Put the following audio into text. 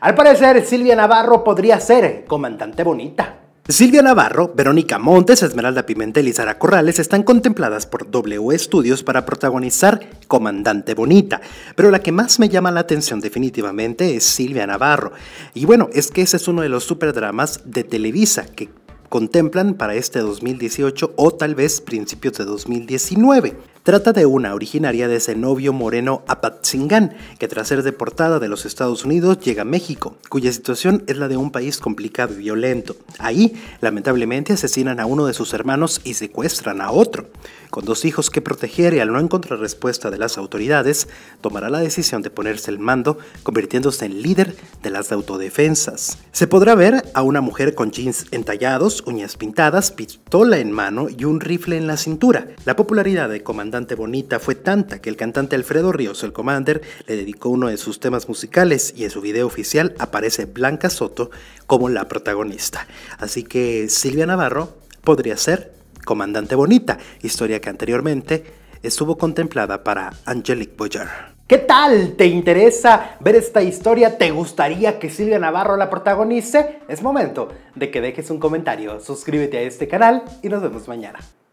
Al parecer, Silvia Navarro podría ser Comandante Bonita. Silvia Navarro, Verónica Montes, Esmeralda Pimentel y Sara Corrales están contempladas por W Studios para protagonizar Comandante Bonita, pero la que más me llama la atención definitivamente es Silvia Navarro. Y bueno, es que ese es uno de los superdramas de Televisa que contemplan para este 2018 o tal vez principios de 2019. Trata de una originaria de Zenobio Moreno Apatzingán, que tras ser deportada de los Estados Unidos llega a México, cuya situación es la de un país complicado y violento. Ahí, lamentablemente, asesinan a uno de sus hermanos y secuestran a otro. Con 2 hijos que proteger y al no encontrar respuesta de las autoridades, tomará la decisión de ponerse al mando, convirtiéndose en líder de las autodefensas. Se podrá ver a una mujer con jeans entallados, uñas pintadas, pistola en mano y un rifle en la cintura. La popularidad de Comandante Bonita fue tanta que el cantante Alfredo Ríos, el Commander, le dedicó uno de sus temas musicales y en su video oficial aparece Blanca Soto como la protagonista. Así que Silvia Navarro podría ser Comandante Bonita, historia que anteriormente estuvo contemplada para Angelique Boyer. ¿Qué tal? ¿Te interesa ver esta historia? ¿Te gustaría que Silvia Navarro la protagonice? Es momento de que dejes un comentario, suscríbete a este canal y nos vemos mañana.